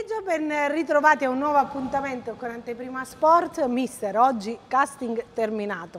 pomeriggio, ben ritrovati a un nuovo appuntamento con Anteprima Sport. Mister, oggi casting terminato.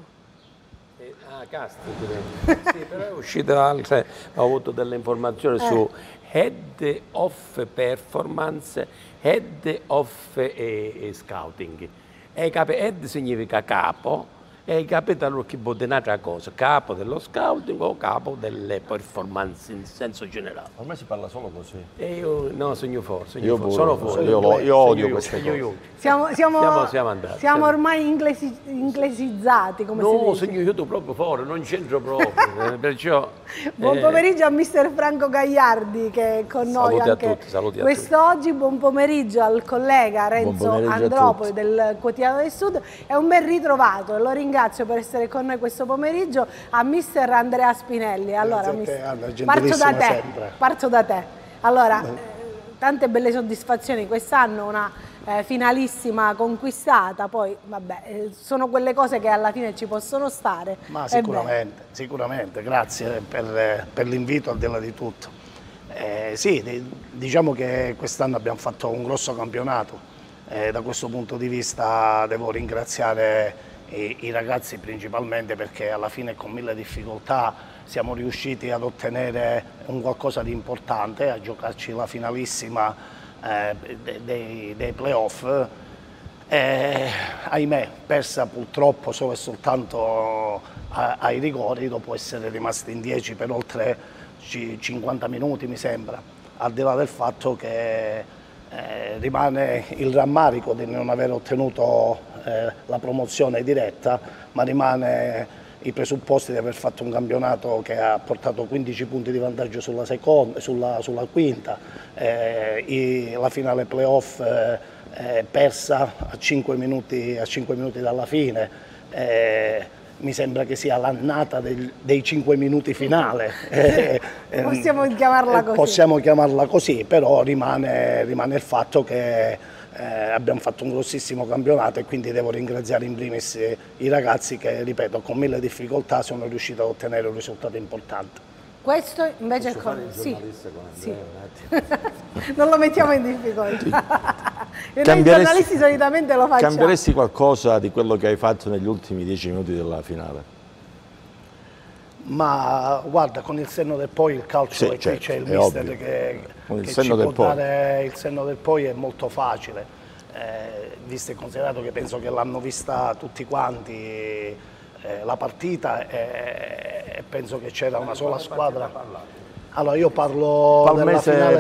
Casting, sì, però è uscito altre, ho avuto delle informazioni su Head of Performance, Head of Scouting. Head significa capo, e i capitano che vuol dire un'altra cosa, capo dello scouting o capo delle performance in senso generale. Ormai si parla solo così. E io no, sono fuori, Sono fuori. Io odio queste cose. Siamo ormai inglesizzati, come si dice. No, segno io proprio fuori, non c'entro proprio. Perciò, buon pomeriggio a mister Franco Gagliardi che è con noi anche quest'oggi. Buon pomeriggio al collega Renzo Andropoli del Quotidiano del Sud. È un ben ritrovato e lo ringrazio per essere con noi questo pomeriggio, a mister Andrea Spinelli. Allora, parto da te. Allora, tante belle soddisfazioni quest'anno, una finalissima conquistata, poi vabbè, sono quelle cose che alla fine ci possono stare. Ma sicuramente, grazie per l'invito al di là di tutto. Sì, diciamo che quest'anno abbiamo fatto un grosso campionato, da questo punto di vista devo ringraziare i ragazzi principalmente, perché alla fine con 1000 difficoltà siamo riusciti ad ottenere un qualcosa di importante, a giocarci la finalissima dei playoff. Ahimè, persa purtroppo solo e soltanto ai rigori, dopo essere rimasti in 10 per oltre 50 minuti mi sembra, al di là del fatto che rimane il rammarico di non aver ottenuto la promozione diretta, ma rimane i presupposti di aver fatto un campionato che ha portato 15 punti di vantaggio sulla quinta, la finale playoff persa a 5 minuti dalla fine. Mi sembra che sia l'annata dei 5 minuti finale. Possiamo chiamarla così. Possiamo chiamarla così, però rimane il fatto che abbiamo fatto un grossissimo campionato, e quindi devo ringraziare in primis i ragazzi che, ripeto, con 1000 difficoltà sono riusciti ad ottenere un risultato importante. Questo invece è con... Sì. Non lo mettiamo in difficoltà. E noi giornalisti solitamente lo facciamo. Cambieresti qualcosa di quello che hai fatto negli ultimi 10 minuti della finale? Ma guarda, con il senno del poi il calcio, e qui c'è il mister che ci può dare il senno del poi, è molto facile, visto e considerato che penso che l'hanno vista tutti quanti la partita, e penso che c'era una sola squadra. Allora io parlo della finale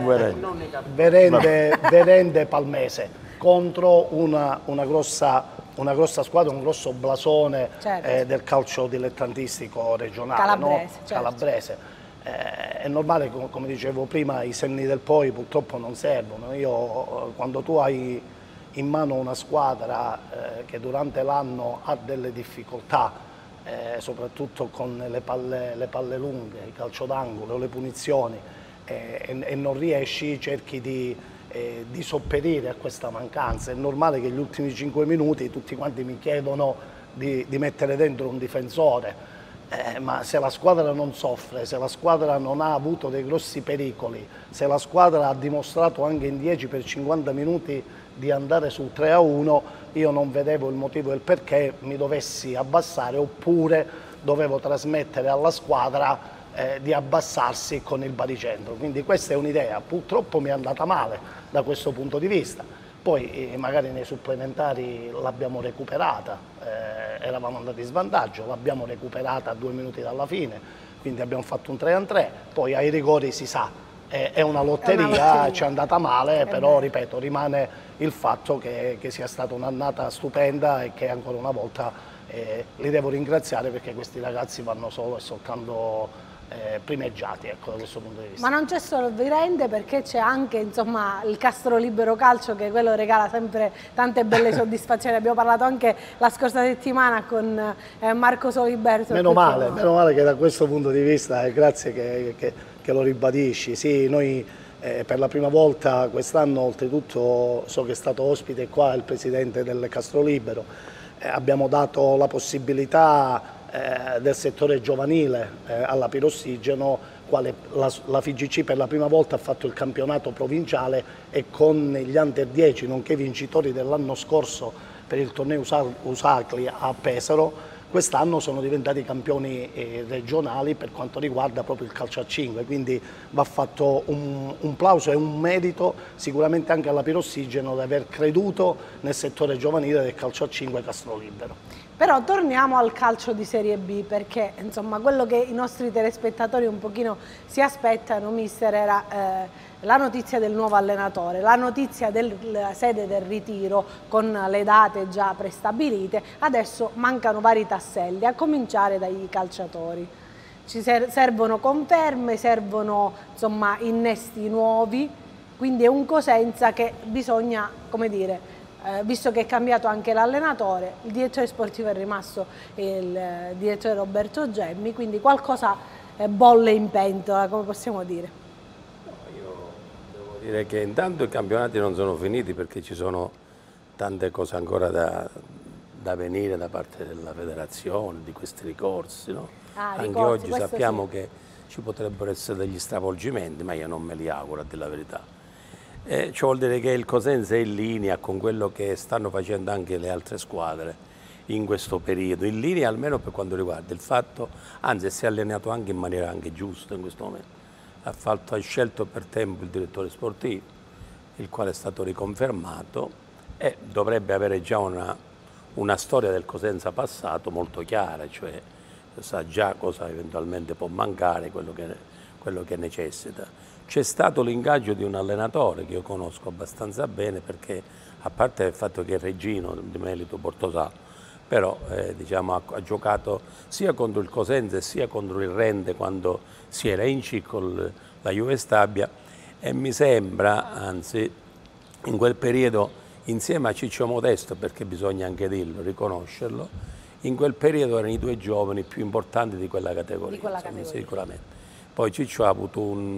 Verende-Palmese contro una grossa squadra, un grosso blasone, certo, del calcio dilettantistico regionale, calabrese, no? Certo. Calabrese. È normale, come dicevo prima, i senni del poi purtroppo non servono. Quando tu hai in mano una squadra che durante l'anno ha delle difficoltà, soprattutto con le palle lunghe, il calcio d'angolo, le punizioni, e non riesci, cerchi di sopperire a questa mancanza. È normale che gli ultimi 5 minuti tutti quanti mi chiedono di mettere dentro un difensore, ma se la squadra non soffre, se la squadra non ha avuto dei grossi pericoli, se la squadra ha dimostrato anche in 10 per 50 minuti di andare sul 3-1, io non vedevo il motivo e il perché mi dovessi abbassare, oppure dovevo trasmettere alla squadra di abbassarsi con il baricentro. Quindi questa è un'idea, purtroppo mi è andata male da questo punto di vista. Poi magari nei supplementari l'abbiamo recuperata, eravamo andati in svantaggio, l'abbiamo recuperata a 2 minuti dalla fine, quindi abbiamo fatto un 3-3, poi ai rigori si sa, è una lotteria, ci è andata male, però ripeto, rimane il fatto che sia stata un'annata stupenda, e che ancora una volta li devo ringraziare, perché questi ragazzi vanno solo e soltanto primeggiati, ecco, da questo punto di vista. Ma non c'è solo il Virende, perché c'è anche, insomma, il Castro Libero Calcio, che quello regala sempre tante belle soddisfazioni. Abbiamo parlato anche la scorsa settimana con Marco Soliberto. Meno male che da questo punto di vista, grazie che lo ribadisci. Sì, noi per la prima volta quest'anno, oltretutto so che è stato ospite qua il presidente del Castro Libero, abbiamo dato la possibilità del settore giovanile alla Pirossigeno quale la FIGC per la prima volta ha fatto il campionato provinciale e con gli Under 10, nonché vincitori dell'anno scorso per il torneo Usacli a Pesaro, quest'anno sono diventati campioni regionali per quanto riguarda proprio il calcio a 5, quindi va fatto un plauso e un merito sicuramente anche alla Pirossigeno di aver creduto nel settore giovanile del calcio a 5 Castrolibero. Però torniamo al calcio di Serie B, perché insomma quello che i nostri telespettatori un pochino si aspettano, mister, era la notizia del nuovo allenatore, la notizia della sede del ritiro con le date già prestabilite. Adesso mancano vari tasselli, a cominciare dai calciatori. Ci servono conferme, servono insomma innesti nuovi, quindi è un Cosenza che bisogna, come dire, visto che è cambiato anche l'allenatore, il direttore sportivo è rimasto il direttore Roberto Gemmi, quindi qualcosa bolle in pentola, come possiamo dire. Io devo dire che intanto i campionati non sono finiti, perché ci sono tante cose ancora da venire da parte della federazione, di questi ricorsi, no? Anche oggi sappiamo che ci potrebbero essere degli stravolgimenti, ma io non me li auguro, a dire la verità. Ciò vuol dire che il Cosenza è in linea con quello che stanno facendo anche le altre squadre in questo periodo, in linea almeno per quanto riguarda il fatto, anzi si è allenato anche in maniera anche giusta in questo momento. Ha scelto per tempo il direttore sportivo, il quale è stato riconfermato e dovrebbe avere già una storia del Cosenza passato molto chiara, cioè sa già cosa eventualmente può mancare, quello che necessita. C'è stato l'ingaggio di un allenatore che io conosco abbastanza bene, perché a parte il fatto che è Reggino di Melito Bortosà, però diciamo, ha giocato sia contro il Cosenza sia contro il Rende quando si era in C con la Juve Stabia, e mi sembra, anzi in quel periodo insieme a Ciccio Modesto, perché bisogna anche dirlo, riconoscerlo, in quel periodo erano i due giovani più importanti di quella categoria, insomma, sicuramente. Poi Ciccio ha avuto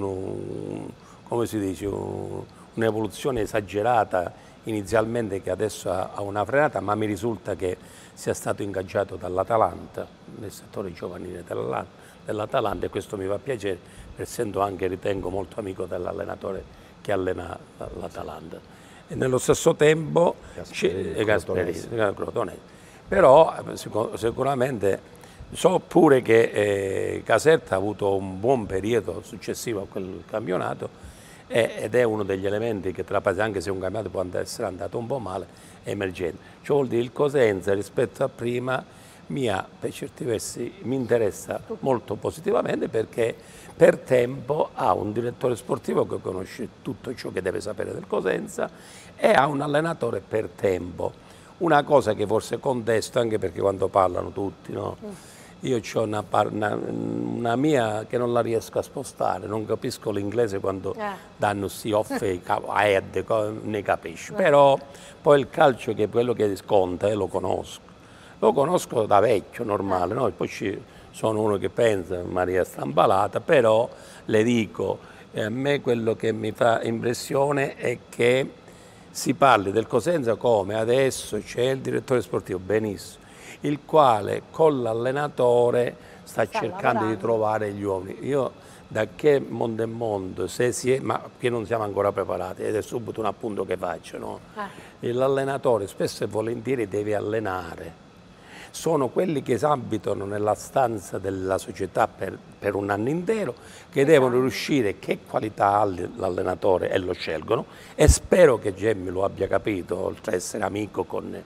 un'evoluzione esagerata inizialmente, che adesso ha una frenata, ma mi risulta che sia stato ingaggiato dall'Atalanta, nel settore giovanile dell'Atalanta, e questo mi fa piacere, essendo anche, ritengo, molto amico dell'allenatore che allena l'Atalanta. E nello stesso tempo Crotonesi. Però sicuramente so pure che Caserta ha avuto un buon periodo successivo a quel campionato, ed è uno degli elementi che, anche se un campionato può essere andato un po' male, è emergente. Ciò vuol dire il Cosenza rispetto a prima per certi versi mi interessa molto positivamente, perché per tempo ha un direttore sportivo che conosce tutto ciò che deve sapere del Cosenza e ha un allenatore per tempo. Una cosa che forse contesto, anche perché quando parlano tutti, no? Io ho una mia che non la riesco a spostare, non capisco l'inglese quando danno si offe, ne capisci, però poi il calcio, che è quello che sconta, lo conosco da vecchio, normale, no? E poi sono uno che pensa, Maria Stambalata, però le dico, a me quello che mi fa impressione è che si parli del Cosenza come adesso c'è il direttore sportivo, benissimo, il quale con l'allenatore sta cercando di trovare gli uomini. Io da che mondo è mondo, ma che non siamo ancora preparati, ed è subito un appunto che faccio, no? L'allenatore spesso e volentieri deve allenare. Sono quelli che abitano nella stanza della società per un anno intero, che devono riuscire che qualità ha l'allenatore e lo scelgono, e spero che Gemmi lo abbia capito, oltre ad essere amico con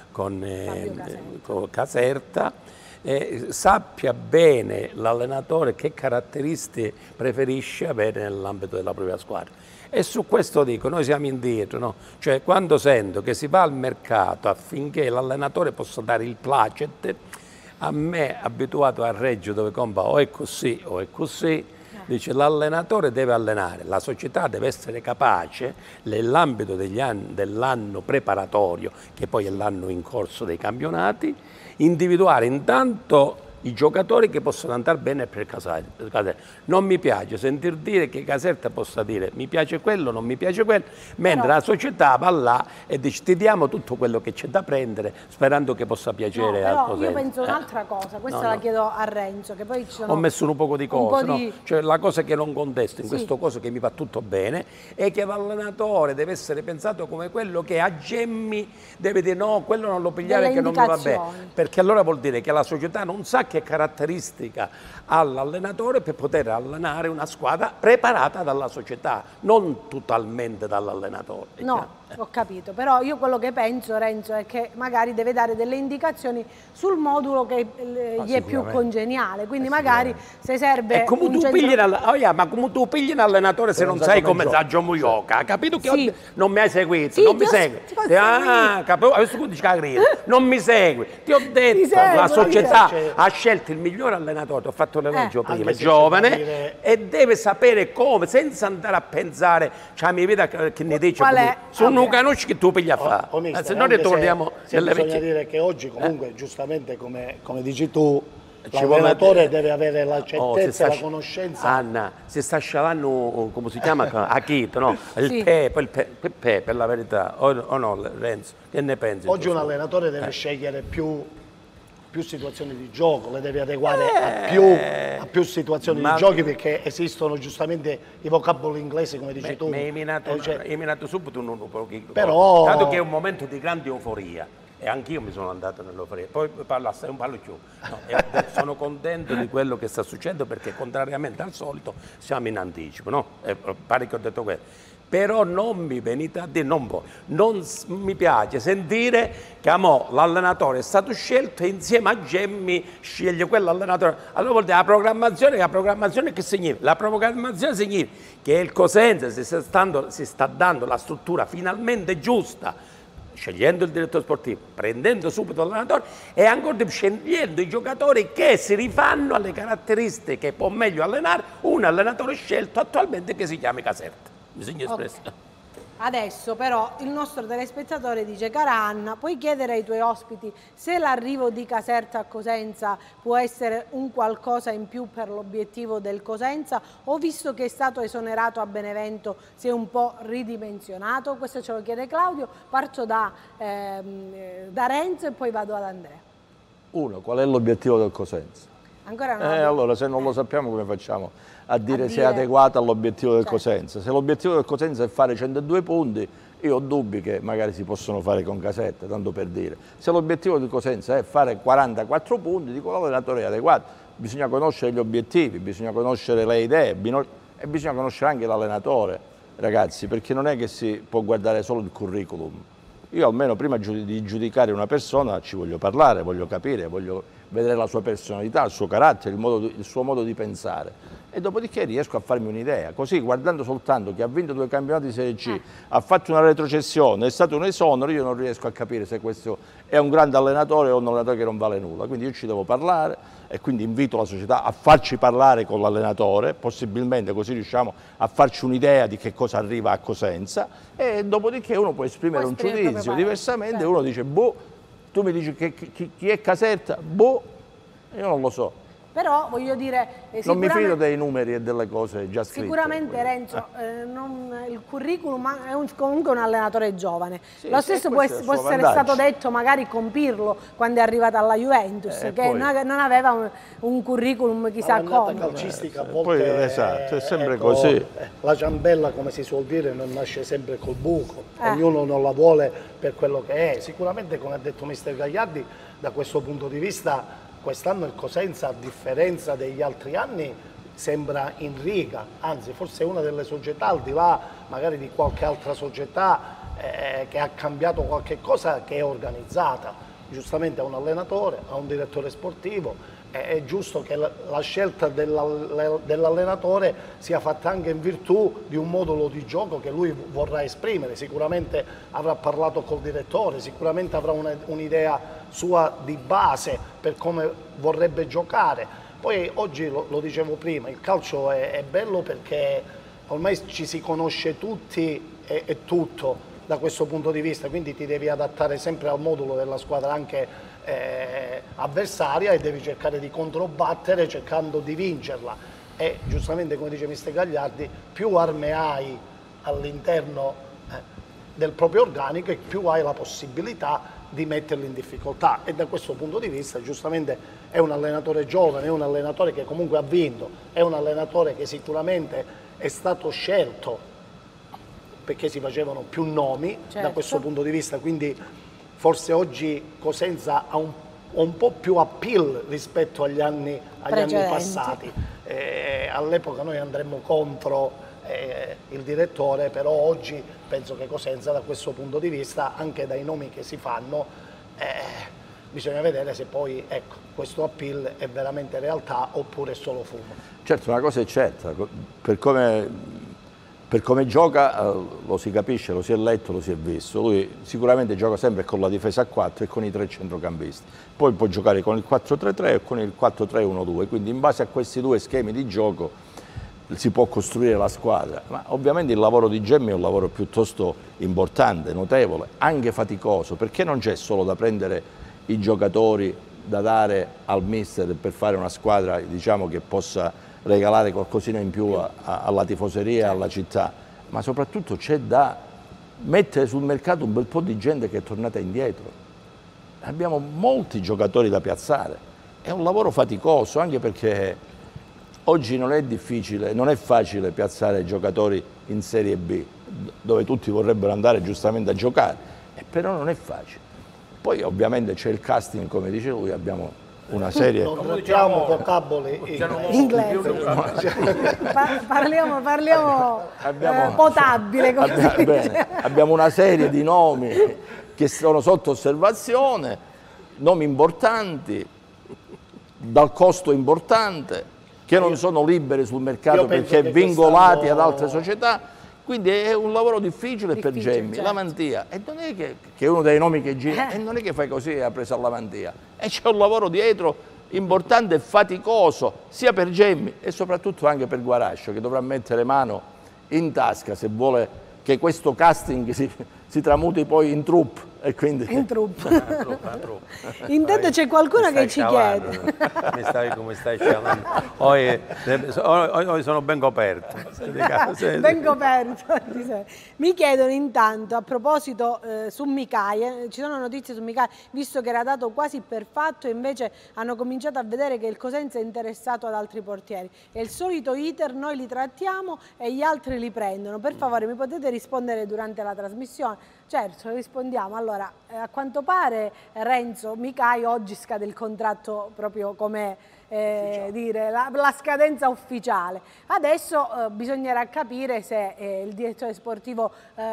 Caserta, sappia bene l'allenatore che caratteristiche preferisce avere nell'ambito della propria squadra. E su questo dico, noi siamo indietro, no? Cioè quando sento che si va al mercato affinché l'allenatore possa dare il placet, a me, abituato a Reggio dove compra o è così o è così, dice l'allenatore deve allenare, la società deve essere capace nell'ambito dell'anno preparatorio, che poi è l'anno in corso dei campionati, individuare intanto i giocatori che possono andare bene per Caserta. Non mi piace sentir dire che Caserta possa dire mi piace quello, non mi piace quello, mentre la società va là e dice ti diamo tutto quello che c'è da prendere sperando che possa piacere al Cosenza. Io penso un'altra cosa, questa la chiedo a Renzo, che poi ci sono... Ho messo un poco di cose, cioè la cosa che non contesto in questo coso che mi va tutto bene è che l'allenatore deve essere pensato come quello che a Gemmi deve dire no, quello non lo pigliare che non mi va bene, perché allora vuol dire che la società non sa che caratteristica ha l'allenatore per poter allenare una squadra preparata dalla società, non totalmente dall'allenatore. No, ho capito, però io quello che penso, Renzo, è che magari deve dare delle indicazioni sul modulo che gli è più congeniale, quindi magari se serve come tu pigli ma come tu pigli un allenatore se non sai come sta Giomuioca? Ha capito che non mi hai seguito, non mi segui? Non mi segui, ti ho detto, la società ha scelto il migliore allenatore, ti ho fatto l'elogio prima, giovane, e deve sapere come, senza andare a pensare, cioè mi vede che ne dice se non conosci che tu pigli a fare, se no ritorniamo bisogna dire che oggi comunque giustamente come dici tu, l'allenatore deve avere la certezza, la conoscenza. Anna, si sta scialando, come si chiama? Achito, no? Il Pepe, per la verità, o no, Renzo? Che ne pensi? Oggi un allenatore deve scegliere più situazioni di gioco, le deve adeguare a più situazioni di giochi, perché esistono giustamente i vocaboli inglesi, come dici tu. Mi hai minato subito un pochino. Però... dato che è un momento di grande euforia, e anch'io mi sono andato nell'euforia, poi non parlo più, sono contento di quello che sta succedendo, perché contrariamente al solito siamo in anticipo, no? Pare che ho detto questo. Però non mi venite a dire, non mi piace sentire che l'allenatore è stato scelto e insieme a Gemmi sceglie quell'allenatore. Allora vuol dire la programmazione che significa? La programmazione significa che il Cosenza si sta dando la struttura finalmente giusta, scegliendo il direttore sportivo, prendendo subito l'allenatore e ancora di più scegliendo i giocatori che si rifanno alle caratteristiche che può meglio allenare un allenatore scelto attualmente che si chiama Caserta. Bisogna espressare. Adesso però il nostro telespettatore dice: cara Anna, puoi chiedere ai tuoi ospiti se l'arrivo di Caserta a Cosenza può essere un qualcosa in più per l'obiettivo del Cosenza, o visto che è stato esonerato a Benevento si è un po' ridimensionato? Questo ce lo chiede Claudio. Parto da Renzo e poi vado ad Andrea. Uno, qual è l'obiettivo del Cosenza? Ancora no. Allora, se non lo sappiamo, come facciamo a dire se è adeguato all'obiettivo del Cosenza? Se l'obiettivo del Cosenza è fare 102 punti, io ho dubbi che magari si possono fare con Caserta, tanto per dire. Se l'obiettivo del Cosenza è fare 44 punti, dico l'allenatore è adeguato. Bisogna conoscere gli obiettivi, bisogna conoscere le idee e bisogna conoscere anche l'allenatore, ragazzi, perché non è che si può guardare solo il curriculum. Io almeno prima di giudicare una persona ci voglio parlare, voglio capire, voglio vedere la sua personalità, il suo carattere, il suo modo di pensare. E dopodiché riesco a farmi un'idea. Così, guardando soltanto che ha vinto 2 campionati di Serie C, ha fatto una retrocessione, è stato un esonero, io non riesco a capire se questo è un grande allenatore o un allenatore che non vale nulla. Quindi io ci devo parlare e quindi invito la società a farci parlare con l'allenatore, possibilmente così riusciamo a farci un'idea di che cosa arriva a Cosenza, e dopodiché uno può esprimere un giudizio. Diversamente uno dice, boh, tu mi dici chi è Caserta? Boh, io non lo so. Però voglio dire, non mi fido dei numeri e delle cose già scritte. Sicuramente Renzo, il curriculum è comunque un allenatore giovane. Sì, lo stesso può essere stato detto magari con Pirlo quando è arrivato alla Juventus, che poi non aveva un curriculum chissà come. La calcistica a volte esatto, è sempre così. La ciambella, come si suol dire, non nasce sempre col buco. Ognuno non la vuole per quello che è. Sicuramente, come ha detto mister Gagliardi, da questo punto di vista quest'anno il Cosenza, a differenza degli altri anni, sembra in riga, anzi forse è una delle società, al di là magari di qualche altra società che ha cambiato qualche cosa, che è organizzata. Giustamente ha un allenatore, ha un direttore sportivo, è giusto che la scelta dell'allenatore sia fatta anche in virtù di un modulo di gioco che lui vorrà esprimere. Sicuramente avrà parlato col direttore, sicuramente avrà un'idea sua di base per come vorrebbe giocare. Poi oggi, lo dicevo prima, il calcio è bello perché ormai ci si conosce tutti e tutto, da questo punto di vista, quindi ti devi adattare sempre al modulo della squadra anche avversaria e devi cercare di controbattere cercando di vincerla. E giustamente, come dice mister Gagliardi, più armi hai all'interno del proprio organico e più hai la possibilità di metterli in difficoltà, e da questo punto di vista giustamente è un allenatore giovane, è un allenatore che comunque ha vinto, è un allenatore che sicuramente è stato scelto perché si facevano più nomi, da questo punto di vista, quindi forse oggi Cosenza ha un po' più appeal rispetto agli anni passati. All'epoca noi andremmo contro il direttore, però oggi penso che Cosenza da questo punto di vista, anche dai nomi che si fanno, bisogna vedere se poi questo appeal è veramente realtà oppure è solo fumo. Certo, una cosa è certa, per come gioca lo si capisce, lo si è letto, lo si è visto. Lui sicuramente gioca sempre con la difesa a 4 e con i 3 centrocampisti, poi può giocare con il 4-3-3 e con il 4-3-1-2, quindi in base a questi due schemi di gioco si può costruire la squadra. Ma ovviamente il lavoro di Gemmi è un lavoro piuttosto importante, notevole, anche faticoso, perché non c'è solo da prendere i giocatori da dare al mister per fare una squadra, diciamo, che possa regalare qualcosina in più alla tifoseria e alla città, ma soprattutto c'è da mettere sul mercato un bel po' di gente che è tornata indietro. Abbiamo molti giocatori da piazzare, è un lavoro faticoso, anche perché oggi non è facile piazzare giocatori in Serie B, dove tutti vorrebbero andare giustamente a giocare, però non è facile. Poi ovviamente c'è il casting, come dice lui, abbiamo una serie... Non trattiamo vocaboli inglesi. Parliamo potabile, come si dice. Abbiamo una serie di nomi che sono sotto osservazione, nomi importanti, dal costo importante, che non sono liberi sul mercato perché vincolati ad altre società, quindi è un lavoro difficile per Gemmi. Certo. Lavantia, e non è che è uno dei nomi che gira, e non è che fai così e ha preso a Lavantia, e c'è un lavoro dietro importante e faticoso, sia per Gemmi e soprattutto anche per Guarascio, che dovrà mettere mano in tasca se vuole che questo casting si tramuti poi in troupe. E quindi... In troupe. Intanto c'è qualcuno che ci chiede. Come stai chiamando? Oggi sono ben coperto. Ben coperto. Mi chiedono intanto, a proposito su Micai, ci sono notizie su Micai, visto che era dato quasi per fatto e invece hanno cominciato a vedere che il Cosenza è interessato ad altri portieri. È il solito iter, noi li trattiamo e gli altri li prendono. Per favore, mi potete rispondere durante la trasmissione? Certo, rispondiamo. Allora, a quanto pare Renzo Micai oggi scade il contratto proprio come dire, la scadenza ufficiale. Adesso bisognerà capire se il direttore sportivo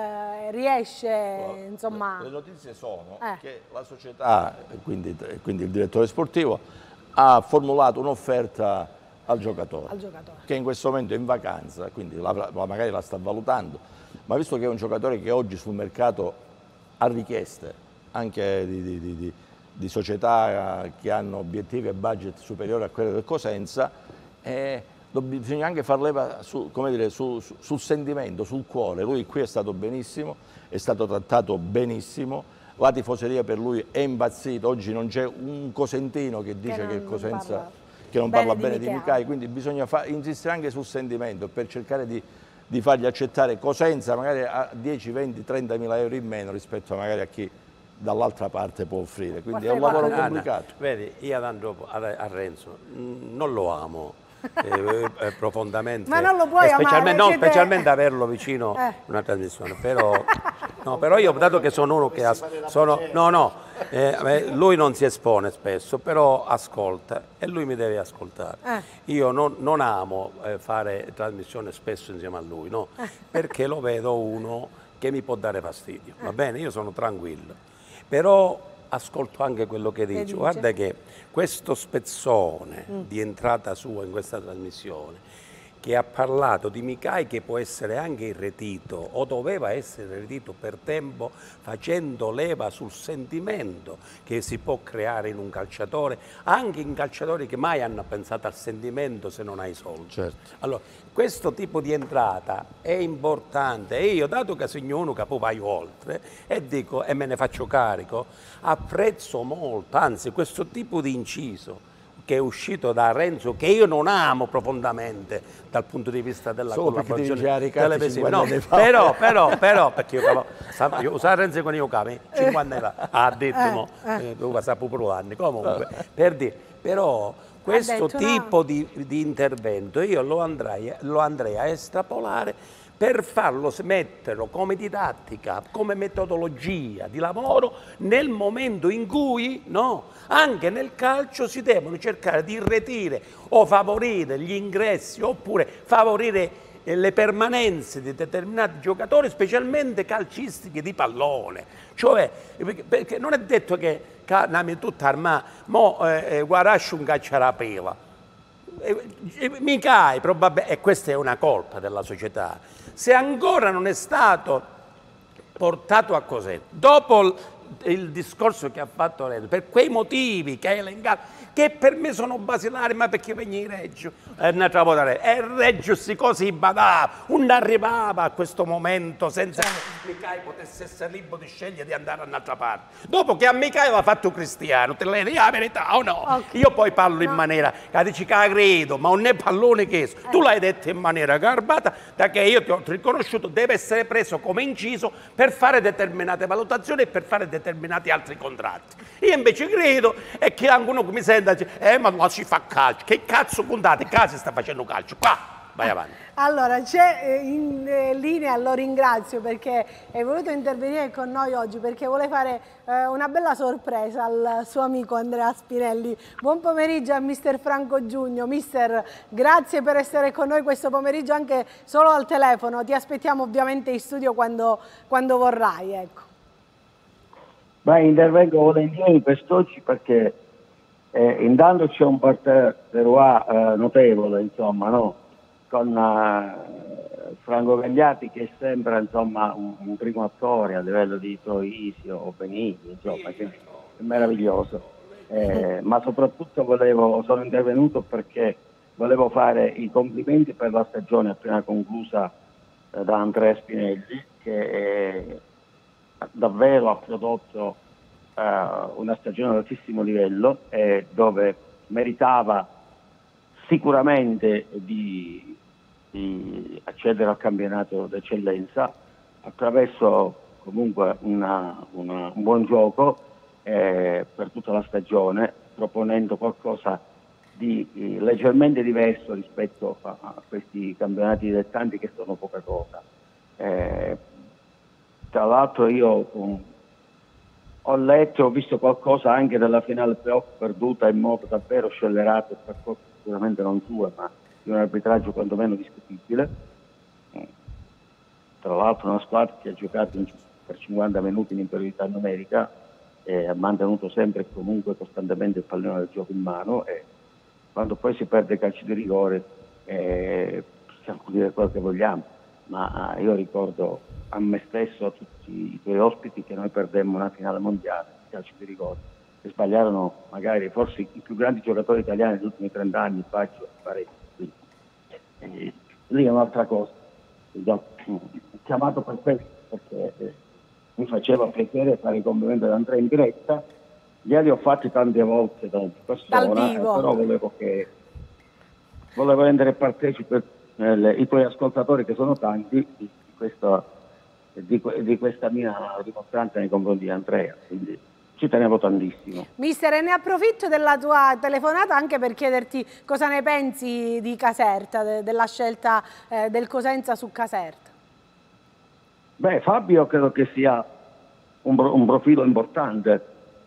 riesce, insomma... Le notizie sono che la società, quindi il direttore sportivo, ha formulato un'offerta al giocatore, che in questo momento è in vacanza, quindi magari la sta valutando. Ma visto che è un giocatore che oggi sul mercato ha richieste anche di società che hanno obiettivi e budget superiori a quelli del Cosenza, bisogna anche far leva sul sentimento, sul cuore. Lui qui è stato benissimo, è stato trattato benissimo, la tifoseria per lui è impazzita, oggi non c'è un cosentino che dice che il Cosenza non parla bene di Micai, quindi bisogna insistere anche sul sentimento per cercare di fargli accettare Cosenza magari a 10, 20, 30 mila euro in meno rispetto magari a chi dall'altra parte può offrire, quindi è un lavoro complicato. Vedi, io a Renzo non lo amo profondamente, ma non lo puoi amare, specialmente averlo vicino in una trasmissione, però io, dato che sono uno che lui non si espone spesso, però ascolta e lui mi deve ascoltare. Io non amo fare trasmissione spesso insieme a lui, no? Perché lo vedo uno che mi può dare fastidio, va bene? Io sono tranquillo, però ascolto anche quello che dice. Guarda che questo spezzone di entrata sua in questa trasmissione che ha parlato di Micaj che può essere anche irretito o doveva essere irretito per tempo, facendo leva sul sentimento che si può creare in un calciatore, anche in calciatori che mai hanno pensato al sentimento se non hai soldi. Certo. Allora, questo tipo di entrata è importante e io, dato che segno uno che poi vai oltre e dico e me ne faccio carico, apprezzo molto, anzi questo tipo di inciso che è uscito da Renzo, che io non amo profondamente dal punto di vista della collaborazione televisiva, no, però perché io usavo Renzo con i capi 50 anni fa, ha detto dove sa pure anni, comunque per dire, però questo tipo di intervento io lo andrei a estrapolare per farlo metterlo come didattica, come metodologia di lavoro nel momento in cui, no, anche nel calcio si devono cercare di irretire o favorire gli ingressi oppure favorire le permanenze di determinati giocatori, specialmente calcistiche di pallone. Cioè, perché non è detto che tutta armata, guarasci un cacciarapeva. Micaj probabilmente, e questa è una colpa della società, se ancora non è stato portato a Cosenza, dopo il discorso che ha fatto Renzo, per quei motivi che hai elencato, che per me sono basilari, ma perché venni in Reggio? E Reggio si così badava, non arrivava a questo momento senza che Micaj potesse essere libero di scegliere di andare a un'altra parte. Dopo che a Micaj aveva fatto Cristiano, te le la verità o no? Okay. Io poi parlo in maniera, che dici che credo, ma non è pallone che tu l'hai detto in maniera garbata, da che io ti ho riconosciuto, deve essere preso come inciso per fare determinate valutazioni e per fare determinati altri contratti. Io invece credo e che anche uno che mi senta dice, ma non si fa calcio, che cazzo puntate, qua si sta facendo calcio, qua, vai avanti. Allora, c'è in linea, lo ringrazio perché è voluto intervenire con noi oggi, perché vuole fare una bella sorpresa al suo amico Andrea Spinelli. Buon pomeriggio a mister Franco Giugno. Mister, grazie per essere con noi questo pomeriggio anche solo al telefono, ti aspettiamo ovviamente in studio quando vorrai, ecco. Beh, intervengo volentieri quest'oggi perché intanto c'è un parterre notevole, insomma, no? Con Franco Gagliardi che è sempre, insomma, un primo attore a livello di Troisi o Benigni, insomma, che è meraviglioso. Ma soprattutto sono intervenuto perché volevo fare i complimenti per la stagione appena conclusa da Andrea Spinelli, che davvero ha prodotto una stagione ad altissimo livello, dove meritava sicuramente di accedere al campionato d'eccellenza attraverso comunque un buon gioco per tutta la stagione, proponendo qualcosa di leggermente diverso rispetto a questi campionati dilettanti che sono poca cosa. Tra l'altro io ho letto, ho visto qualcosa anche della finale playoff perduta in modo davvero scellerato, per colpa sicuramente non sua, ma di un arbitraggio quantomeno discutibile. Tra l'altro una squadra che ha giocato per 50 minuti in inferiorità numerica e ha mantenuto sempre e comunque costantemente il pallone del gioco in mano, e quando poi si perde calci di rigore possiamo dire quello che vogliamo, ma io ricordo a me stesso, a tutti i tuoi ospiti, che noi perdemmo una finale mondiale di calcio di rigore e sbagliarono magari forse i più grandi giocatori italiani degli ultimi 30 anni, Baggio e Paretti. Lì è un'altra cosa. Ho chiamato per questo perché mi faceva piacere fare i complimenti ad Andrea in diretta. Ieri ho fatti tante volte da persona, però volevo rendere partecipe i tuoi ascoltatori, che sono tanti, di questa mia rimostranza nei confronti di Andrea, quindi ci tenevo tantissimo. Mister, e ne approfitto della tua telefonata anche per chiederti cosa ne pensi di Caserta, della scelta del Cosenza su Caserta. Beh, Fabio credo che sia un profilo importante,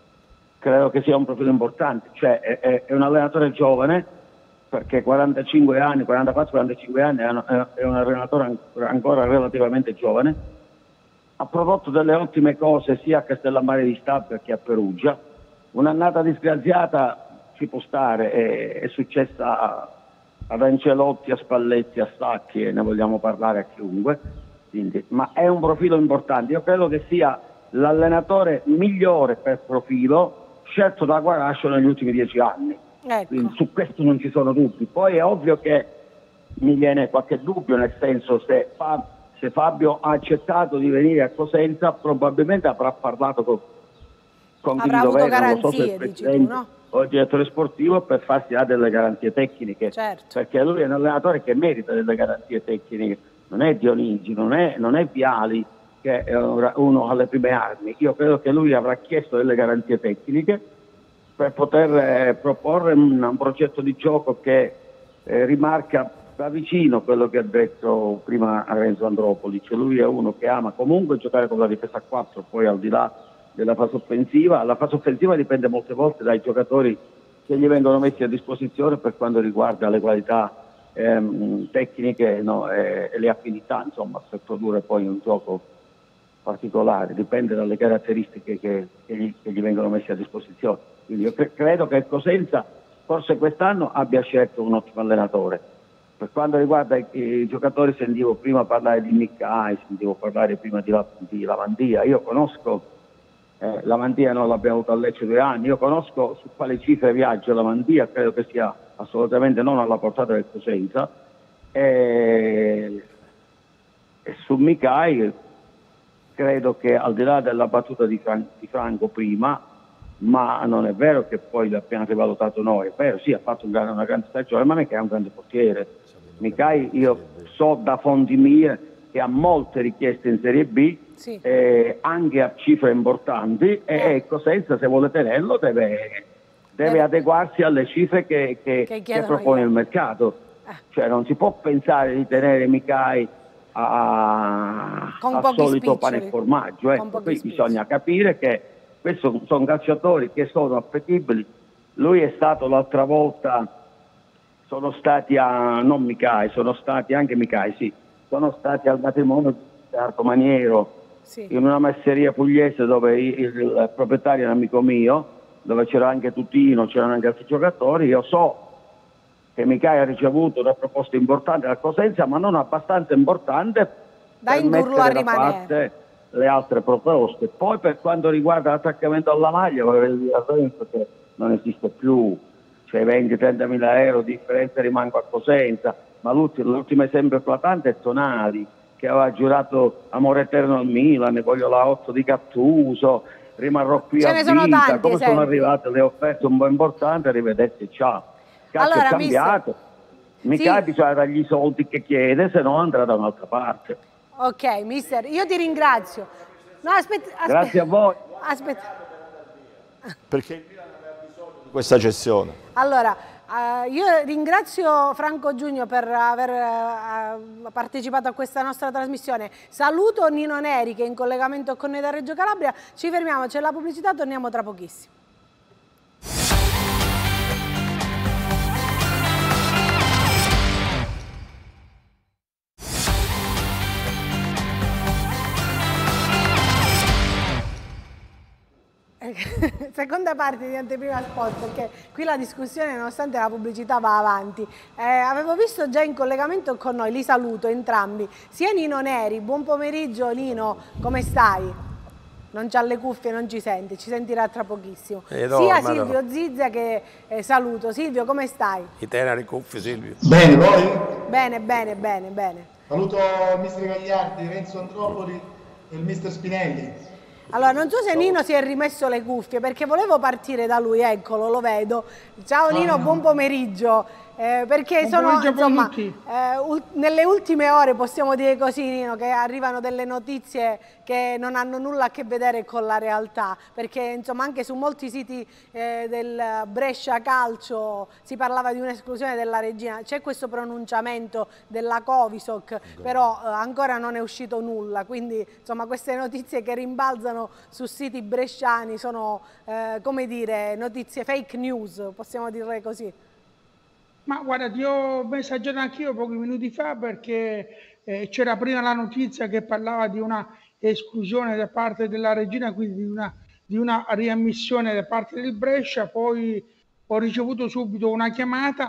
cioè è un allenatore giovane, perché 45 anni, 44-45 anni è un allenatore ancora relativamente giovane. Ha prodotto delle ottime cose sia a Castellammare di Stabia che a Perugia. Un'annata disgraziata ci può stare, è successa ad Ancelotti, a Spalletti, a Sacchi, e ne vogliamo parlare a chiunque, quindi, ma è un profilo importante. Io credo che sia l'allenatore migliore per profilo scelto da Guarascio negli ultimi 10 anni. Ecco. Quindi su questo non ci sono dubbi. Poi è ovvio che mi viene qualche dubbio, nel senso, se Fabio ha accettato di venire a Cosenza, probabilmente avrà parlato con chi dovere, non lo so se il presidente o il direttore sportivo, per farsi dare delle garanzie tecniche, certo, perché lui è un allenatore che merita delle garanzie tecniche, non è Dionigi, non è Viali, che è uno alle prime armi. Io credo che lui avrà chiesto delle garanzie tecniche per poter proporre un progetto di gioco che rimarca da vicino quello che ha detto prima Renzo Andropoli, cioè lui è uno che ama comunque giocare con la difesa a 4, poi al di là della fase offensiva. La fase offensiva dipende molte volte dai giocatori che gli vengono messi a disposizione per quanto riguarda le qualità tecniche, no, e le affinità, insomma, per produrre poi un gioco particolare, dipende dalle caratteristiche che gli vengono messe a disposizione. Quindi io credo che Cosenza forse quest'anno abbia scelto un ottimo allenatore. Per quanto riguarda i giocatori, sentivo prima parlare di Miccai, sentivo parlare prima di Lavandia. Io conosco Lavandia, non l'abbiamo avuto a Lecce 2 anni, io conosco su quale cifre viaggia Lavandia, credo che sia assolutamente non alla portata del Cosenza, e su Miccai credo che, al di là della battuta di Franco prima, ma non è vero che poi l'abbiamo rivalutato noi, è vero, sì, ha fatto una grande stagione, ma non è che è un grande portiere. Miccai, io so da fonti mie che ha molte richieste in Serie B, sì, anche a cifre importanti, e Cosenza, se vuole tenerlo, deve adeguarsi alle cifre che propone il mercato. Cioè non si può pensare di tenere Miccai al solito pane e formaggio. Qui bisogna capire che questi sono calciatori che sono appetibili. Lui è stato l'altra volta, sono stati al matrimonio di Arco Maniero, sì, in una masseria pugliese dove il proprietario è un amico mio, dove c'era anche Tutino, c'erano anche altri giocatori. Io so che Miccai ha ricevuto una proposta importante dal Cosenza, ma non abbastanza importante da indurlo a rimanere. Le altre proposte. Poi per quanto riguarda l'attaccamento alla maglia, vorrei dire a Renzo che non esiste più, cioè 20-30 mila euro di differenza rimango a Cosenza, ma l'ultimo esempio eclatante è Tonali, che aveva giurato amore eterno al Milan, ne voglio la 8 di Gattuso, rimarrò qui a vita. Come sono arrivate le offerte un po' importanti, arrivederci, ciao. Calcio è cambiato, mica bisogna dargli i soldi che chiede, se no andrà da un'altra parte. Ok, mister, io ti ringrazio. No, aspetta. Grazie a voi. Aspetta. Perché il Milan aveva bisogno di questa cessione. Allora, io ringrazio Franco Giugno per aver partecipato a questa nostra trasmissione. Saluto Nino Neri che è in collegamento con noi da Reggio Calabria. Ci fermiamo, c'è la pubblicità, torniamo tra pochissimo. Seconda parte di Anteprima Sport, perché qui la discussione, nonostante la pubblicità, va avanti. Avevo visto già in collegamento con noi, li saluto entrambi, sia Nino Neri. Buon pomeriggio Nino, come stai? Non c'ha le cuffie, non ci senti, ci sentirà tra pochissimo. Sia Silvio Zizza che saluto. Silvio, come stai? I teneri cuffie, Silvio. Bene, voi? Bene. Saluto il mister Gagliardi, Renzo Andropoli e il mister Spinelli. Allora, non so se Nino si è rimesso le cuffie, perché volevo partire da lui, eccolo, lo vedo. Ciao Nino, buon pomeriggio. Perché sono, insomma, nelle ultime ore, possiamo dire così Nino, che arrivano delle notizie che non hanno nulla a che vedere con la realtà, perché insomma anche su molti siti del Brescia Calcio si parlava di un'esclusione della Regina. C'è questo pronunciamento della Covisoc, però ancora non è uscito nulla, quindi insomma queste notizie che rimbalzano su siti bresciani sono come dire notizie fake news, possiamo dirle così. Ma guarda, ti ho messaggiato anch'io pochi minuti fa, perché c'era prima la notizia che parlava di una esclusione da parte della Regina, quindi di una riammissione da parte del Brescia. Poi ho ricevuto subito una chiamata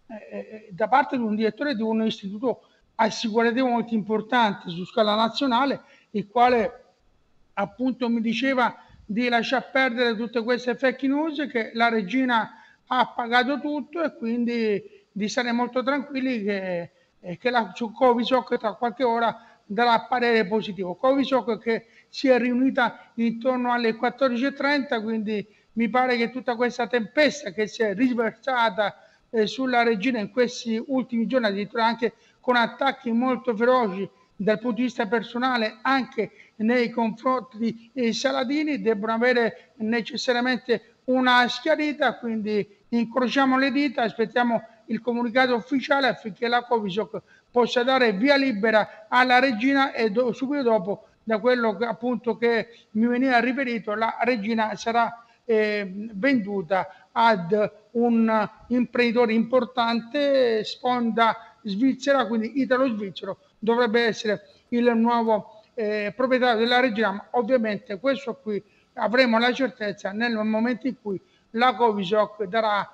da parte di un direttore di un istituto assicurativo molto importante su scala nazionale, il quale appunto mi diceva di lasciar perdere tutte queste fake news, che la regina ha pagato tutto e quindi di stare molto tranquilli che la Covisoc tra qualche ora darà parere positivo. Covisoc che si è riunita intorno alle 14:30, quindi mi pare che tutta questa tempesta che si è riversata sulla regina in questi ultimi giorni, addirittura anche con attacchi molto feroci dal punto di vista personale anche nei confronti dei Saladini, debbono avere necessariamente una schiarita, quindi incrociamo le dita, aspettiamo il comunicato ufficiale affinché la Covisoc possa dare via libera alla regina e subito dopo, da quello che, appunto, che mi veniva riferito, la regina sarà venduta ad un imprenditore importante, sponda svizzera, quindi italo-svizzero, dovrebbe essere il nuovo proprietario della regina, ma ovviamente questo qui avremo la certezza nel momento in cui la Covisoc darà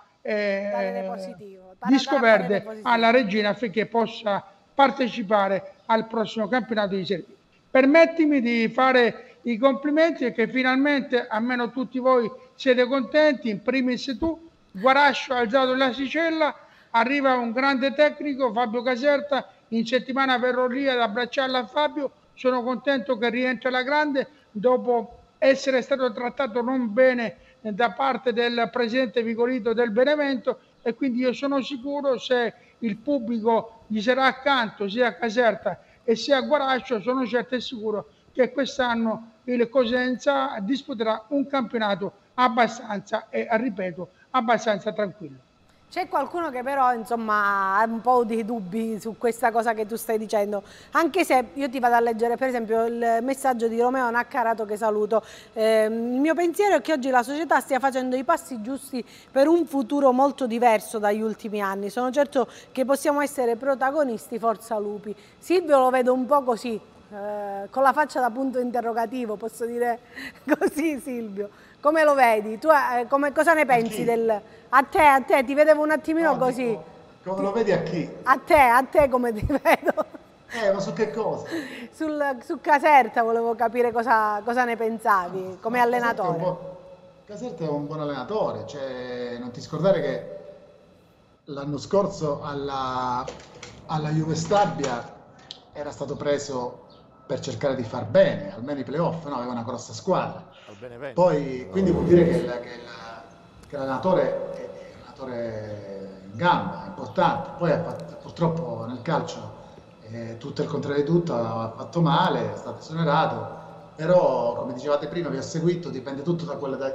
disco verde alla regina affinché possa partecipare al prossimo campionato di Serie B. Permettimi di fare i complimenti e che finalmente, almeno tutti voi siete contenti, in primis tu, Guarascio ha alzato l'asticella, arriva un grande tecnico, Fabio Caserta, in settimana verrò lì ad abbracciarla a Fabio, sono contento che rientra alla grande dopo essere stato trattato non bene da parte del presidente Vigorito del Benevento, e quindi io sono sicuro, se il pubblico gli sarà accanto sia a Caserta e sia a Guarascio, sono certo e sicuro che quest'anno il Cosenza disputerà un campionato abbastanza, e ripeto, abbastanza tranquillo. C'è qualcuno che però insomma ha un po' di dubbi su questa cosa che tu stai dicendo, anche se io ti vado a leggere per esempio il messaggio di Romeo Naccarato, che saluto. Il mio pensiero è che oggi la società stia facendo i passi giusti per un futuro molto diverso dagli ultimi anni. Sono certo che possiamo essere protagonisti, forza lupi. Silvio lo vedo un po' così, con la faccia da punto interrogativo, posso dire così. Silvio, come lo vedi? Tu cosa ne pensi del... A te, ti vedevo un attimino così. Dico, come lo vedi a chi? A te come ti vedo? Ma su che cosa? Su Caserta volevo capire cosa ne pensavi come allenatore. Caserta è un buon allenatore, cioè, non ti scordare che l'anno scorso alla Juve Stabia era stato preso per cercare di far bene, almeno i playoff, no? Aveva una grossa squadra. Poi, quindi vuol dire che l'allenatore è un allenatore in gamba, importante. Poi purtroppo nel calcio tutto il contrario di tutto, ha fatto male, è stato esonerato, però come dicevate prima, vi ho seguito, dipende tutto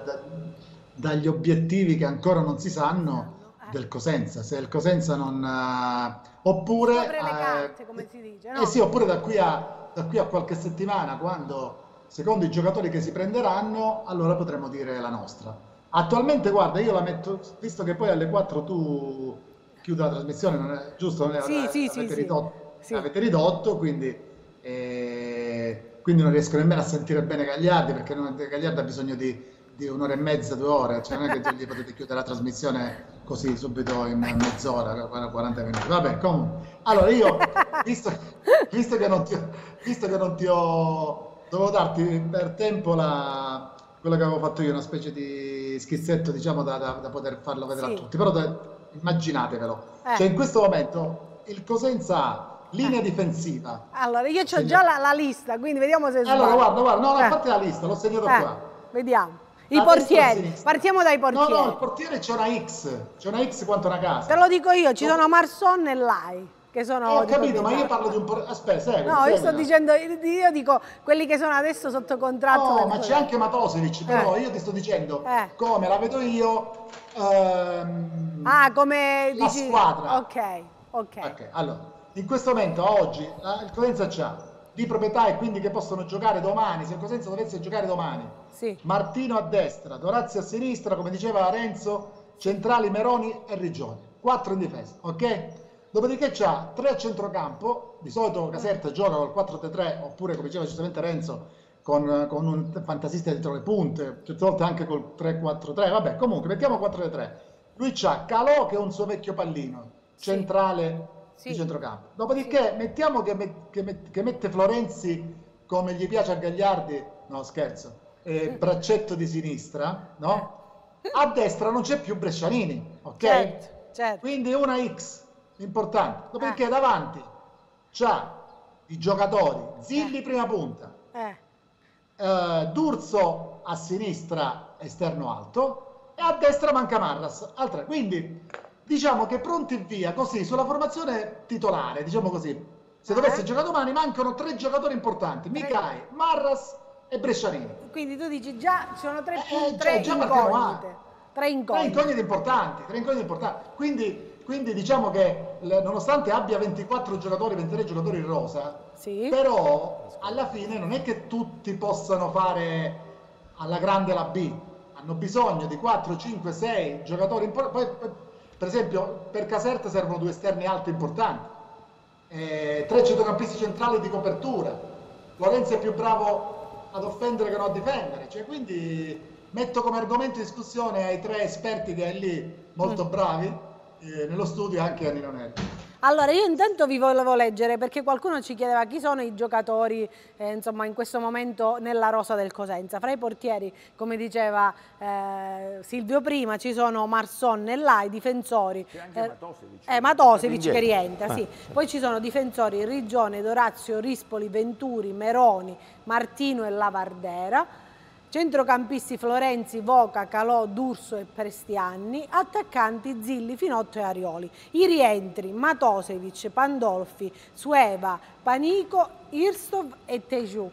dagli obiettivi che ancora non si sanno del Cosenza. Se il Cosenza non... oppure... Scopre le carte, come si dice, no? Sì, oppure da qui a qualche settimana, quando, secondo i giocatori che si prenderanno, allora potremo dire la nostra. Attualmente, guarda, io la metto, visto che poi alle 4 tu chiudi la trasmissione, non è giusto? Avete ridotto, quindi non riesco nemmeno a sentire bene Gagliardi, perché Gagliardi ha bisogno di un'ora e mezza, 2 ore, cioè non è che gli potete chiudere la trasmissione così subito in mezz'ora, 40 minuti. Vabbè, comunque. Allora io, visto che non ti ho... Dovevo darti per tempo quello che avevo fatto io, una specie di schizzetto, diciamo, da poter farlo vedere a tutti. Però immaginatevelo. Cioè in questo momento il Cosenza ha linea difensiva. Allora, io ho già la lista, quindi vediamo se sbaglio. Allora, guarda, no, a parte la lista, l'ho segnato qua. Vediamo. I portieri, partiamo dai portieri. No, il portiere c'è una X quanto una casa. Te lo dico io, ci sono Marson e Lai, che sono... Ho capito, ma io parlo di un portiere... Aspetta, segui. No, io sto dicendo, io dico quelli che sono adesso sotto contratto. No, ma c'è anche Matosevic, però io ti sto dicendo come la vedo io... come la dici... squadra. Ok. Allora, in questo momento, oggi, il Cosenza c'ha di proprietà, e quindi che possono giocare domani, se il Cosenza dovesse giocare domani, Martino a destra, Dorazio a sinistra, come diceva Renzo, centrali Meroni e Riggioni, 4 in difesa, ok? Dopodiché c'ha 3 a centrocampo, di solito Caserta gioca col 4-3-3, oppure come diceva giustamente Renzo, con un fantasista dietro le punte, certe volte anche col 3-4-3, vabbè, comunque mettiamo 4-3. Lui c'ha Calò, che è un suo vecchio pallino, centrale di centrocampo. Dopodiché mettiamo che mette Florenzi come gli piace a Gagliardi, no scherzo, braccetto di sinistra, no? A destra non c'è più Brescianini, ok? Certo. Quindi una X importante. Dopodiché davanti c'ha i giocatori, Zilli prima punta, D'Urso a sinistra esterno alto e a destra manca Marras. Quindi diciamo che pronti via così sulla formazione titolare, diciamo così. Se dovesse giocare domani mancano 3 giocatori importanti, Micai, Marras e Brescianini. Quindi tu dici già ci sono 3 incognite importanti. Quindi diciamo che nonostante abbia 23 giocatori in rosa, però alla fine non è che tutti possano fare alla grande la B. Hanno bisogno di 4, 5, 6 giocatori importanti. Per esempio per Caserta servono 2 esterni alti importanti, 3 centrocampisti centrali di copertura. Lorenzo è più bravo ad offendere che non a difendere, cioè, quindi metto come argomento di discussione ai 3 esperti che hai lì, molto bravi, nello studio anche a Nino Neri. Allora, io intanto vi volevo leggere perché qualcuno ci chiedeva chi sono i giocatori insomma, in questo momento nella rosa del Cosenza. Fra i portieri, come diceva Silvio prima, ci sono Marson e Lai, difensori. C'è anche Matosevic che rientra, sì. Poi ci sono difensori Rigione, Dorazio, Rispoli, Venturi, Meroni, Martino e Lavardera. Centrocampisti Florenzi, Voca, Calò, D'Urso e Prestianni, attaccanti Zilli, Finotto e Arioli. I rientri Matosevic, Pandolfi, Sueva, Panico, Irstov e Teju.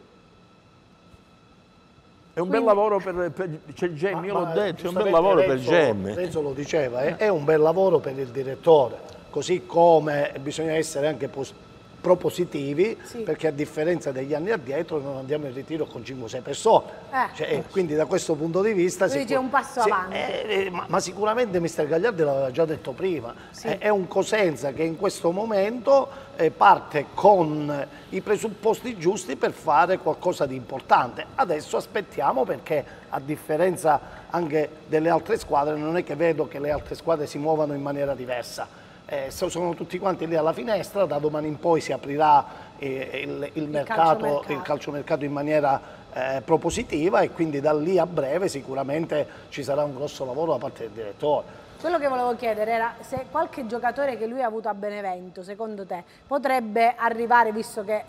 È un bel lavoro per Gemmi, io l'ho detto, è un bel lavoro per Gemmi. Renzo lo diceva, è un bel lavoro per il direttore, così come bisogna essere anche propositivi, perché a differenza degli anni addietro non andiamo in ritiro con 5-6 persone, quindi da questo punto di vista c'è un passo avanti. Ma sicuramente mister Gagliardi l'aveva già detto prima, è un Cosenza che in questo momento parte con i presupposti giusti per fare qualcosa di importante. Adesso aspettiamo, perché a differenza anche delle altre squadre non è che vedo che le altre squadre si muovano in maniera diversa. Sono tutti quanti lì alla finestra, da domani in poi si aprirà il calciomercato in maniera propositiva, e quindi da lì a breve sicuramente ci sarà un grosso lavoro da parte del direttore. Quello che volevo chiedere era se qualche giocatore che lui ha avuto a Benevento, secondo te, potrebbe arrivare, visto che...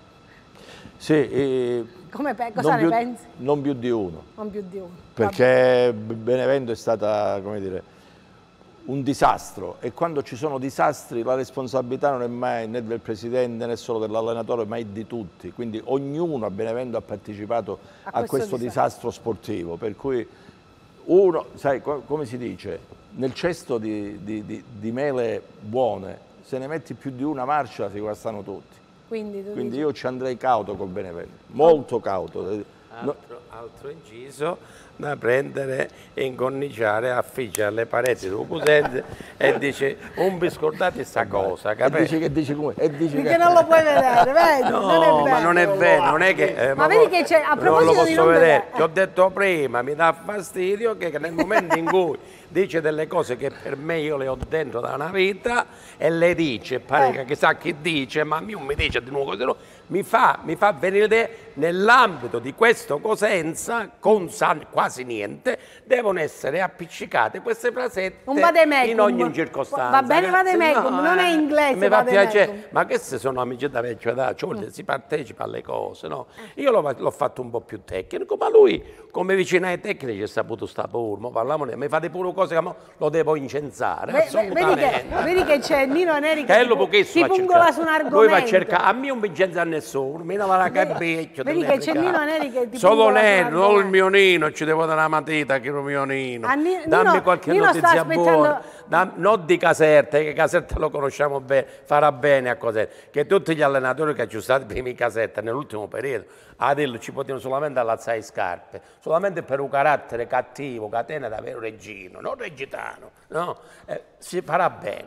Sì, cosa ne pensi? Non più di uno. Non più di uno. Perché Benevento è stata, come dire, un disastro, e quando ci sono disastri la responsabilità non è mai né del presidente né solo dell'allenatore, ma è di tutti, quindi ognuno a Benevento ha partecipato a questo disastro sportivo, per cui uno, sai, come si dice, nel cesto di mele buone, se ne metti più di una marcia si guastano tutti. Quindi io ci andrei cauto con Benevento, molto cauto. Altro inciso da prendere e incorniciare, affiggere alle pareti del Cosenza e dice un biscordate sta cosa, capisci? E dice come? E dice che non lo puoi vedere, vedi? No, ma non è vero, non è che... ma vedi che c'è, a proposito non lo posso di non vedere, ti ho detto prima, mi dà fastidio che nel momento in cui dice delle cose che per me io le ho dentro da una vita e le dice, pare che chissà chi dice, ma non mi dice di nuovo così, no, mi fa venire idea, nell'ambito di questo Cosenza, con quasi niente, devono essere appiccicate queste frasette in ogni circostanza. Va bene vademecum, non è inglese. Mi fa piacere, ma queste sono amici da vecchio età, cioè si partecipa alle cose, no? Io l'ho fatto un po' più tecnico, ma lui come vicino ai tecnici è saputo sta pure, parliamone, mi fate pure cose che lo devo incensare, assolutamente. Vedi che c'è Nino Neri che si pungola su un argomento. Lui va a cercare, a me non mi incensa a nessuno, mi dava la cabbecchia. Vedi che c'è Nino Neri che ti solo Neri, non il mio Nino, ci devo dare una matita che il mio Nino. Dammi qualche notizia buona, non di Caserta, che Caserta lo conosciamo bene, farà bene a Caserta, che tutti gli allenatori che ci sono stati prima in Caserta nell'ultimo periodo, adesso ci potevano solamente allazzare scarpe, solamente per un carattere cattivo, catena da vero reggino, non reggitano, no? Si farà bene.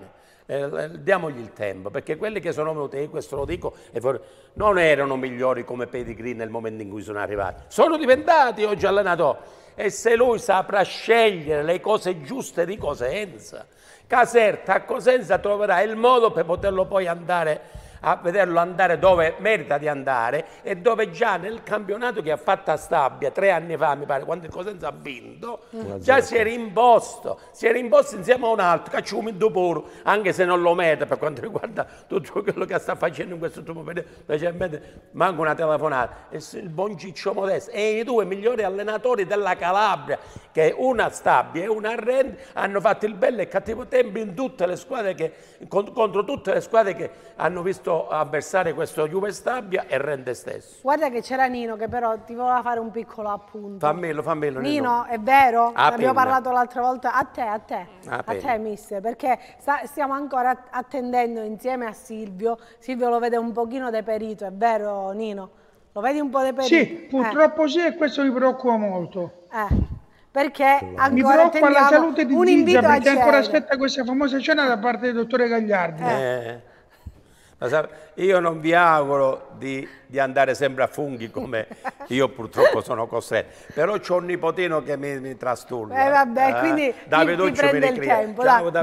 Diamogli il tempo, perché quelli che sono venuti, questo lo dico, non erano migliori come pedigree nel momento in cui sono arrivati, sono diventati oggi allenatori, e se lui saprà scegliere le cose giuste di Cosenza, Caserta a Cosenza troverà il modo per poterlo poi andare a vederlo andare dove merita di andare, e dove già nel campionato che ha fatto a Stabia 3 anni fa, mi pare, quando il Cosenza ha vinto, già si era imposto insieme a un altro, Cacciumindu pure, anche se non lo mette per quanto riguarda tutto quello che sta facendo in questo ultimo periodo, specialmente manca una telefonata, il buon Ciccio Modesto, e i 2 migliori allenatori della Calabria, che una a Stabia e una a Rende, hanno fatto il bello e il cattivo tempo in tutte le squadre contro tutte le squadre che hanno visto avversare questo Juve Stabia e Rende stesso. Guarda che c'era Nino che però ti voleva fare un piccolo appunto. Fammelo Nino, è vero? Abbiamo parlato l'altra volta a te mister, perché stiamo ancora attendendo insieme a Silvio. Silvio lo vede un pochino deperito, è vero Nino? Lo vedi un po' deperito? Sì, purtroppo sì, e questo mi preoccupa molto. Perché ancora mi preoccupa la salute di Zizza, perché ancora aspetta questa famosa cena da parte del dottore Gagliardi. Io non vi auguro di andare sempre a funghi come io purtroppo sono costretto, però c'ho un nipotino che mi trastulla. Quindi Daviduccio ti prende il tempo.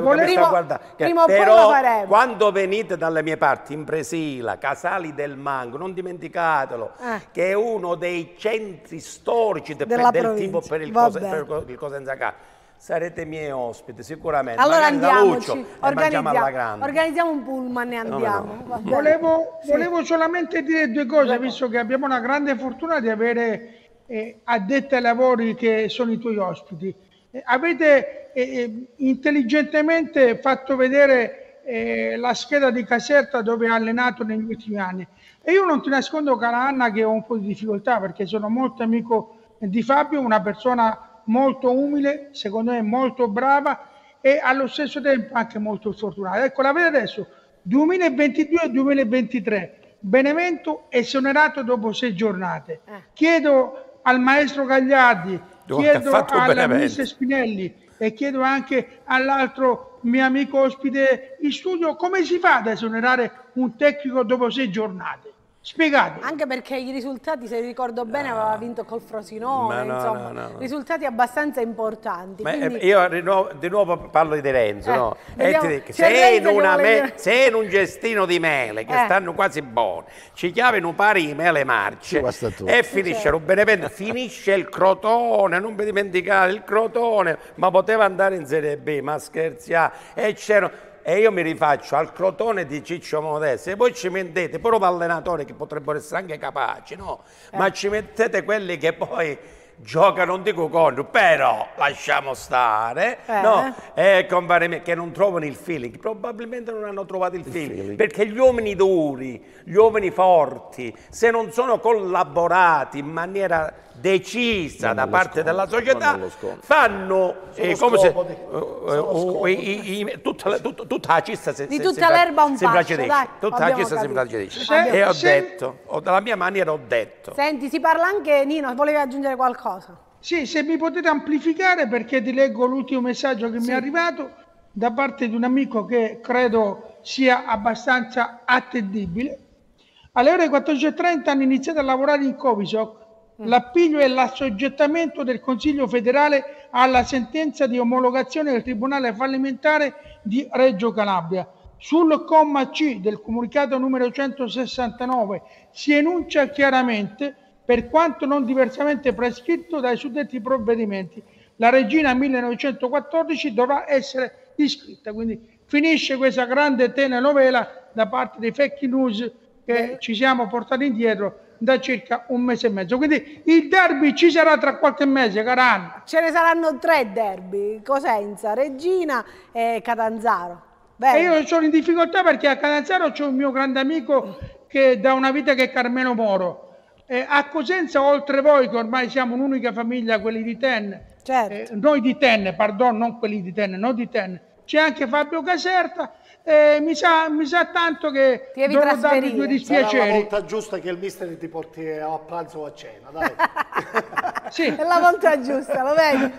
Però quando venite dalle mie parti, in Presila, Casali del Mango, non dimenticatelo, che è uno dei centri storici del tipo per il Cosenza Calcio. Sarete miei ospiti sicuramente. Allora andiamoci, organizziamo un pullman e andiamo. No. Volevo solamente dire 2 cose, visto che abbiamo la grande fortuna di avere addetti ai lavori che sono i tuoi ospiti. Avete intelligentemente fatto vedere la scheda di Caserta dove ha allenato negli ultimi anni. E io non ti nascondo, cara Anna, che ho un po' di difficoltà, perché sono molto amico di Fabio, una persona molto umile, secondo me molto brava e allo stesso tempo anche molto sfortunata. Ecco, la vedo adesso, 2022-2023, Benevento esonerato dopo 6 giornate. Chiedo al maestro Gagliardi, chiedo al mister Spinelli e chiedo anche all'altro mio amico ospite in studio, come si fa ad esonerare un tecnico dopo 6 giornate? Spiegate. Anche perché i risultati, se ricordo bene, aveva vinto col Frosinone, risultati abbastanza importanti. Quindi... Io di nuovo parlo di Renzo, se in un gestino di mele, che stanno quasi buone, ci chiamano pari di mele marce e finisce un Benevento, finisce il Crotone, non vi dimenticate il Crotone, ma poteva andare in Serie B, ma scherziamo, e io mi rifaccio al Crotone di Ciccio Modesto e voi ci mettete pure allenatori che potrebbero essere anche capaci, no? Ma ci mettete quelli che poi giocano, non dico contro, però lasciamo stare, no? Che non trovano il feeling, probabilmente non hanno trovato il feeling, perché gli uomini duri, gli uomini forti, se non sono collaborati in maniera decisa da parte della società, fanno tutta la cista di tutta l'erba un fascio, tutta la cista si imbracidisce. E ho detto, dalla mia maniera ho detto. Senti, si parla anche, Nino, volevi aggiungere qualcosa? Sì, se mi potete amplificare, perché ti leggo l'ultimo messaggio che mi è arrivato da parte di un amico che credo sia abbastanza attendibile. Alle ore 14:30 hanno iniziato a lavorare in Covisoc. L'appiglio e l'assoggettamento del Consiglio federale alla sentenza di omologazione del Tribunale fallimentare di Reggio Calabria. Sul comma C del comunicato numero 169 si enuncia chiaramente, per quanto non diversamente prescritto dai suddetti provvedimenti, la regina 1914 dovrà essere iscritta. Quindi finisce questa grande telenovela da parte dei fake news che ci siamo portati indietro da circa 1 mese e mezzo. Quindi il derby ci sarà tra qualche mese, cara Anna. Ce ne saranno 3 derby: Cosenza, Regina e Catanzaro. E io sono in difficoltà perché a Catanzaro c'è un mio grande amico che da una vita, che è Carmelo Moro. A Cosenza, oltre voi che ormai siamo un'unica famiglia, quelli di Tenne, noi di Tenne, pardon, non quelli di Tenne, noi di Tenne, c'è anche Fabio Caserta. Mi sa tanto che devo darvi 2 dispiaceri. Sarà la volta giusta che il mister ti porti a pranzo o a cena, dai. Sì. È la volta giusta, lo vedi?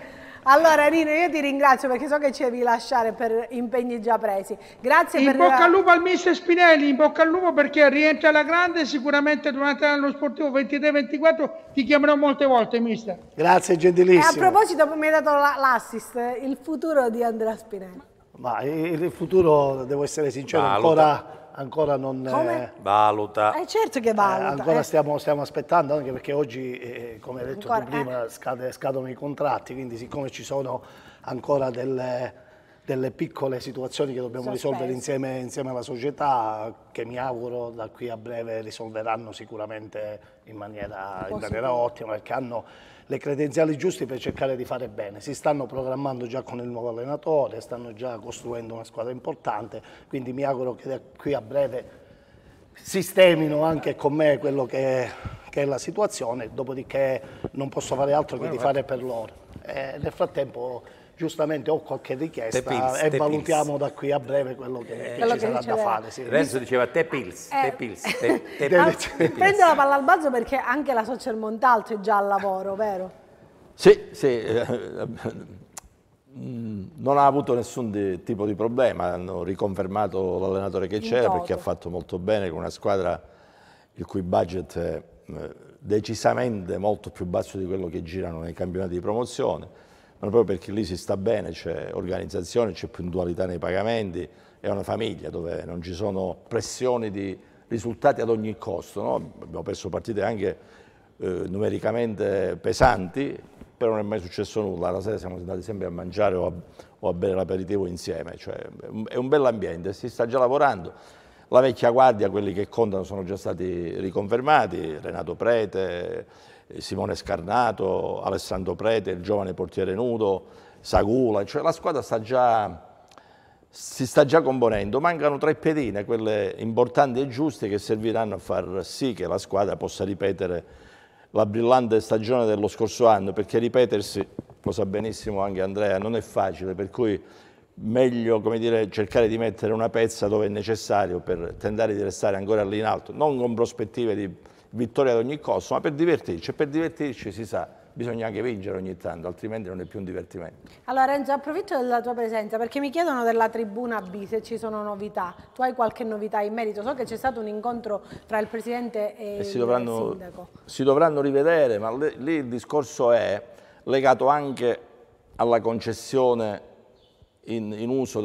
Allora Rino, io ti ringrazio perché so che ci devi lasciare per impegni già presi. Grazie in bocca al lupo al mister Spinelli, in bocca al lupo perché rientra alla grande, sicuramente durante l'anno sportivo 23-24 ti chiamerò molte volte, mister. Grazie, gentilissimo. E a proposito, mi hai dato l'assist, il futuro di Andrea Spinelli. Ma il futuro, devo essere sincero, ancora non... Come? Valuta. Certo che valuta. Ancora stiamo aspettando, anche perché oggi, come hai detto tu prima, scadono i contratti, quindi siccome ci sono ancora delle piccole situazioni che dobbiamo risolvere insieme alla società, che mi auguro da qui a breve risolveranno sicuramente in maniera ottima, perché hanno le credenziali giuste per cercare di fare bene. Si stanno programmando già con il nuovo allenatore, stanno già costruendo una squadra importante, quindi mi auguro che da qui a breve sistemino anche con me quello che è la situazione, dopodiché non posso fare altro che di fare per loro. Nel frattempo giustamente ho qualche richiesta e valutiamo da qui a breve quello che ci sarà da fare. Sì. Renzo diceva te pills. Prendo la palla al balzo perché anche la Social Montalto è già al lavoro, vero? Sì, non ha avuto nessun tipo di problema, hanno riconfermato l'allenatore che c'era perché ha fatto molto bene con una squadra il cui budget è decisamente molto più basso di quello che girano nei campionati di promozione. Ma proprio perché lì si sta bene, c'è organizzazione, c'è puntualità nei pagamenti, è una famiglia dove non ci sono pressioni di risultati ad ogni costo, no? Abbiamo perso partite anche numericamente pesanti, però non è mai successo nulla, la sera siamo andati sempre a mangiare o a bere l'aperitivo insieme, cioè è un bell'ambiente, si sta già lavorando. La vecchia guardia, quelli che contano, sono già stati riconfermati, Renato Prete, Simone Scarnato, Alessandro Prete, il giovane portiere nudo, Sagula, cioè la squadra si sta già componendo, mancano 3 pedine, quelle importanti e giuste che serviranno a far sì che la squadra possa ripetere la brillante stagione dello scorso anno, perché ripetersi, lo sa benissimo anche Andrea, non è facile, per cui meglio, come dire, cercare di mettere una pezza dove è necessario per tentare di restare ancora lì in alto, non con prospettive di vittoria ad ogni costo, ma per divertirci. E per divertirci, si sa, bisogna anche vincere ogni tanto, altrimenti non è più un divertimento. Allora Renzo, approfitto della tua presenza perché mi chiedono della tribuna B se ci sono novità. Tu hai qualche novità in merito? So che c'è stato un incontro tra il presidente e il sindaco. Si dovranno rivedere, ma lì il discorso è legato anche alla concessione in uso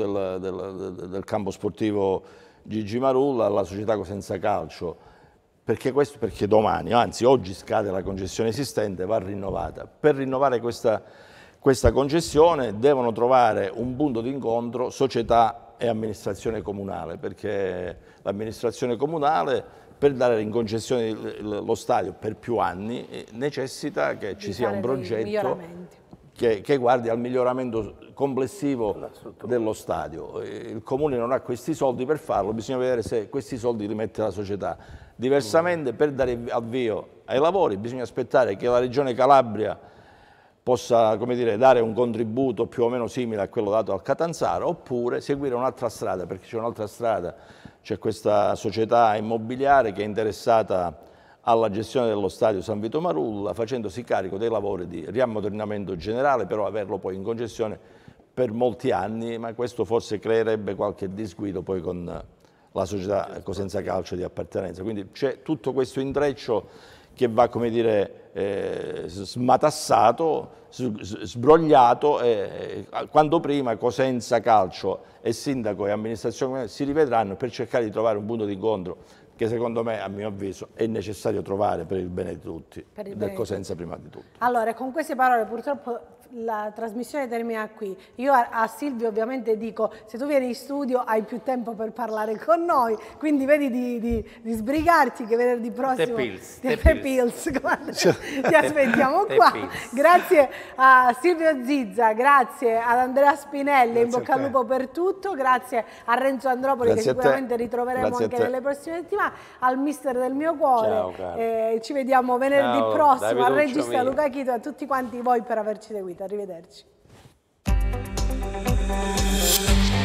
del campo sportivo Gigi Marulla alla società Cosenza Calcio. Perché domani, anzi oggi scade la concessione esistente, va rinnovata. Per rinnovare questa concessione devono trovare un punto di incontro società e amministrazione comunale, perché l'amministrazione comunale, per dare in concessione lo stadio per più anni, necessita che ci sia un progetto che guardi al miglioramento complessivo dello stadio. Il Comune non ha questi soldi per farlo, bisogna vedere se questi soldi li mette la società. Diversamente, per dare avvio ai lavori, bisogna aspettare che la Regione Calabria possa, come dire, dare un contributo più o meno simile a quello dato al Catanzaro, oppure seguire un'altra strada, perché c'è un'altra strada, c'è questa società immobiliare che è interessata alla gestione dello stadio San Vito Marulla, facendosi carico dei lavori di riammodernamento generale, però averlo poi in concessione per molti anni, ma questo forse creerebbe qualche disguido poi con la società Cosenza Calcio di appartenenza. Quindi c'è tutto questo intreccio che va, come dire, smatassato, sbrogliato, e quanto prima Cosenza Calcio e sindaco e amministrazione si rivedranno per cercare di trovare un punto di incontro che secondo me, a mio avviso, è necessario trovare per il bene di tutti, del Cosenza prima di tutto. Allora, con queste parole purtroppo la trasmissione termina qui. Io a Silvio ovviamente dico, se tu vieni in studio hai più tempo per parlare con noi, quindi vedi di sbrigarti che venerdì prossimo ti aspettiamo qua. Grazie a Silvio Zizza, grazie ad Andrea Spinelli, in bocca al lupo per tutto, grazie a Renzo Andropoli, che sicuramente ritroveremo anche nelle prossime settimane, al mister del mio cuore. Ci vediamo venerdì prossimo, al regista Luca Chito e a tutti quanti voi per averci seguito. Arrivederci.